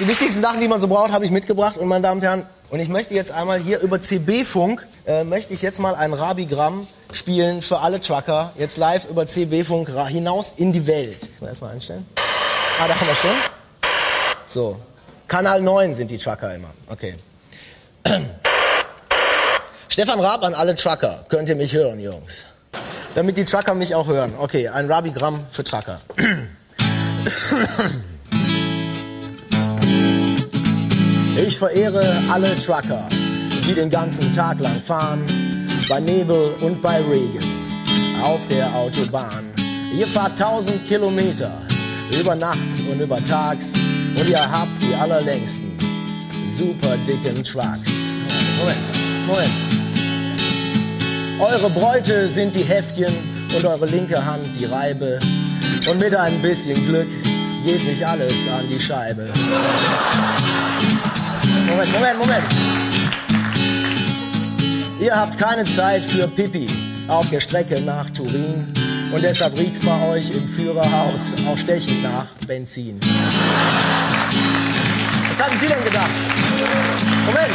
Die wichtigsten Sachen, die man so braucht, habe ich mitgebracht. Und meine Damen und Herren, und ich möchte jetzt einmal hier über CB-Funk, möchte ich jetzt mal ein Rabigramm spielen für alle Trucker. Jetzt live über CB-Funk hinaus in die Welt. Ich muss erstmal einstellen. Ah, da haben wir schon. So. Kanal 9 sind die Trucker immer. Okay. Stefan Raab an alle Trucker. Könnt ihr mich hören, Jungs? Damit die Trucker mich auch hören. Okay, ein Rabigramm für Trucker. Ich verehre alle Trucker, die den ganzen Tag lang fahren, bei Nebel und bei Regen, auf der Autobahn. Ihr fahrt 1000 Kilometer, über nachts und über tags, und ihr habt die allerlängsten, super dicken Trucks. Moment. Eure Bräute sind die Heftchen und eure linke Hand die Reibe. Und mit ein bisschen Glück geht nicht alles an die Scheibe. Moment. Ihr habt keine Zeit für Pipi auf der Strecke nach Turin. Und deshalb riecht's bei euch im Führerhaus auch stechend nach Benzin. Was hatten Sie denn gedacht? Moment.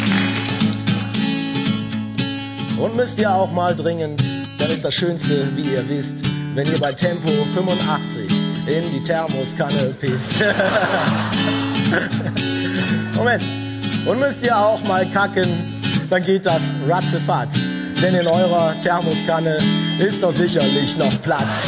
Und müsst ihr auch mal dringend, dann ist das Schönste, wie ihr wisst, wenn ihr bei Tempo 85 in die Thermoskanne pisst. Moment. Und müsst ihr auch mal kacken, dann geht das ratzefatz. Denn in eurer Thermoskanne ist doch sicherlich noch Platz.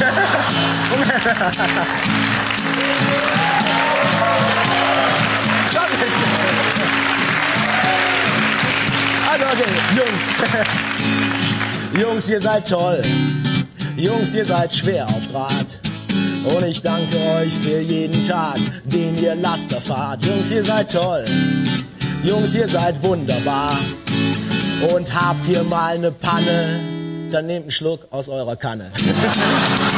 Also okay, Jungs, ihr seid toll. Jungs, ihr seid schwer auf Draht. Und ich danke euch für jeden Tag, den ihr Laster fahrt. Jungs, ihr seid toll. Jungs, ihr seid wunderbar. Und habt ihr mal eine Panne, dann nehmt einen Schluck aus eurer Kanne.